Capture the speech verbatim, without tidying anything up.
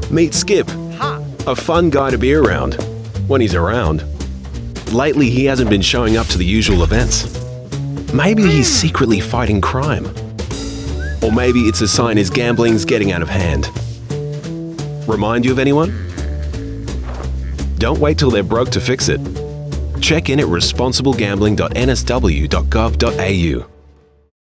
Meet Skip, a fun guy to be around, when he's around. Lately, he hasn't been showing up to the usual events. Maybe he's secretly fighting crime. Or maybe it's a sign his gambling's getting out of hand. Remind you of anyone? Don't wait till they're broke to fix it. Check in at responsible gambling dot N S W dot gov dot A U.